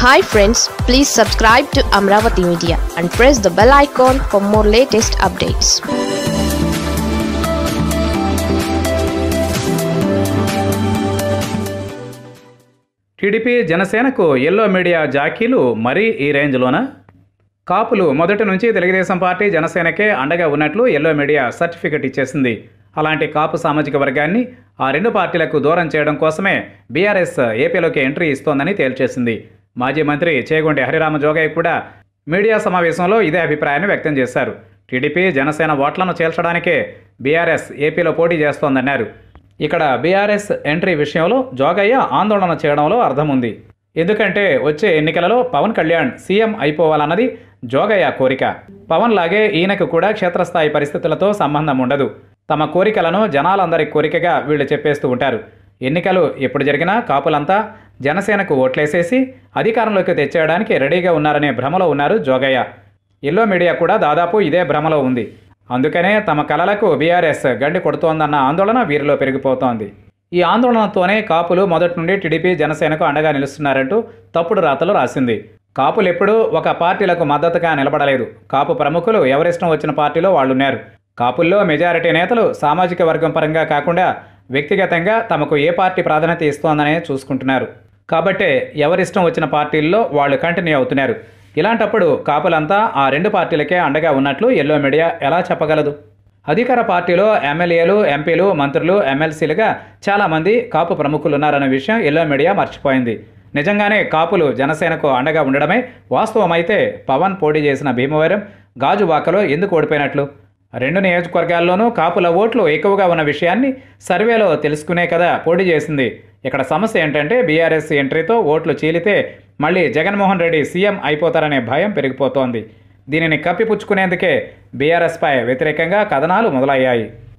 Hi friends, please subscribe to Amaravathi Media and press the bell icon for more latest updates. TDP జనసేనకు yellow media జాకీలు మరీ ఈ రేంజ్లోనా? కాపులు మొదటి నుంచి తెలుగుదేశం పార్టీ జనసేనకే అండగా ఉన్నట్లు ఎల్లో మీడియా సర్టిఫికెట్ ఇచ్చేసింది. అలాంటి కాపు సామాజిక వర్గాన్ని ఆ రెండు పార్టీలకు దూరం చేయడం కోసమే బీఆర్ఎస్ ఏపీలోకి ఎంట్రీ ఇస్తోందని తేల్చేసింది. మాజీ మంత్రి చేగొండి హరిరామ జోగయ్య కూడా మీడియా సమావేశంలో ఇదే అభిప్రాయాన్ని వ్యక్తం చేశారు. టీడీపీ జనసేన ఓట్లను చేల్చడానికే బీఆర్ఎస్ ఏపీలో పోటీ చేస్తోందన్నారు. ఇక్కడ బీఆర్ఎస్ ఎంట్రీ విషయంలో జోగయ్య ఆందోళన చేయడంలో అర్థం ఉంది. ఎందుకంటే వచ్చే ఎన్నికలలో పవన్ కళ్యాణ్ సీఎం అయిపోవాలన్నది జోగయ్య కోరిక. పవన్ లాగే ఈయనకు కూడా క్షేత్రస్థాయి పరిస్థితులతో సంబంధం ఉండదు. తమ కోరికలను జనాలందరి కోరికగా వీళ్ళు చెప్పేస్తూ ఉంటారు. ఎన్నికలు ఎప్పుడు జరిగినా కాపులంతా జనసేనకు ఓట్లేసేసి అధికారంలోకి తెచ్చేయడానికి రెడీగా ఉన్నారనే భ్రమలో ఉన్నారు జోగయ్య. ఎల్లో మీడియా కూడా దాదాపు ఇదే భ్రమలో ఉంది. అందుకనే తమ కలలకు బీఆర్ఎస్ గండి కొడుతోందన్న ఆందోళన వీరిలో పెరిగిపోతోంది. ఈ ఆందోళనతోనే కాపులు మొదటి నుండి టీడీపీ జనసేనకు అండగా నిలుస్తున్నారంటూ తప్పుడు రాతలు రాసింది. కాపులు ఎప్పుడూ ఒక పార్టీలకు మద్దతుగా నిలబడలేదు. కాపు ప్రముఖులు ఎవరిష్టం వచ్చిన పార్టీలో వాళ్ళున్నారు. కాపుల్లో మెజారిటీ నేతలు సామాజిక వర్గం పరంగా కాకుండా వ్యక్తిగతంగా తమకు ఏ పార్టీ ప్రాధాన్యత ఇస్తోందనే చూసుకుంటున్నారు. కాబట్టే ఎవరిష్టం వచ్చిన పార్టీల్లో వాళ్ళు కంటిన్యూ అవుతున్నారు. ఇలాంటప్పుడు కాపులంతా ఆ రెండు పార్టీలకే అండగా ఉన్నట్లు ఎల్లో మీడియా ఎలా చెప్పగలదు? అధికార పార్టీలో ఎమ్మెల్యేలు, ఎంపీలు, మంత్రులు, ఎమ్మెల్సీలుగా చాలామంది కాపు ప్రముఖులు ఉన్నారన్న విషయం ఎల్లో మీడియా మర్చిపోయింది. నిజంగానే కాపులు జనసేనకు అండగా ఉండడమే వాస్తవమైతే పవన్ పోటీ చేసిన భీమవరం, గాజువాకలో ఎందుకు ఓడిపోయినట్లు? రెండు నియోజకవర్గాల్లోనూ కాపుల ఓట్లు ఎక్కువగా ఉన్న విషయాన్ని సర్వేలో తెలుసుకునే కదా పోటీ చేసింది. ఇక్కడ సమస్య ఏంటంటే బీఆర్ఎస్ ఎంట్రీతో ఓట్లు చీలితే మళ్ళీ జగన్మోహన్ రెడ్డి సీఎం అయిపోతారనే భయం పెరిగిపోతోంది. దీనిని కప్పిపుచ్చుకునేందుకే బీఆర్ఎస్పై వ్యతిరేకంగా కథనాలు మొదలయ్యాయి.